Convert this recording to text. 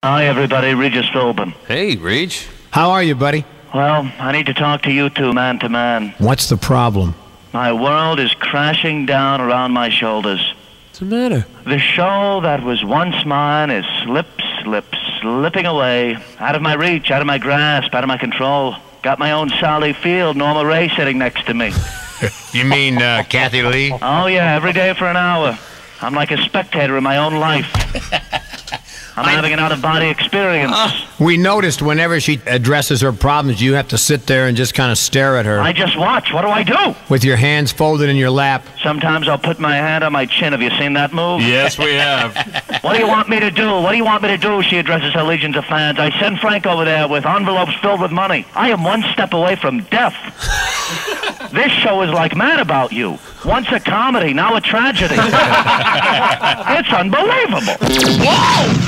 Hi, everybody. Regis Philbin. Hey, Reg. How are you, buddy? Well, I need to talk to you two man to man. What's the problem? My world is crashing down around my shoulders. What's the matter? The show that was once mine is slipping away. Out of my reach, out of my grasp, out of my control. Got my own Sally Field, Norma Ray sitting next to me. You mean Kathy Lee? Oh, yeah, every day for an hour. I'm like a spectator in my own life. I'm having an out-of-body experience. We noticed whenever she addresses her problems, you have to sit there and just kind of stare at her. I just watch. What do I do? With your hands folded in your lap. Sometimes I'll put my hand on my chin. Have you seen that move? Yes, we have. What do you want me to do? What do you want me to do? She addresses her legions of fans. I send Frank over there with envelopes filled with money. I am one step away from death. This show is like Mad About You. Once a comedy, now a tragedy. It's unbelievable. Whoa!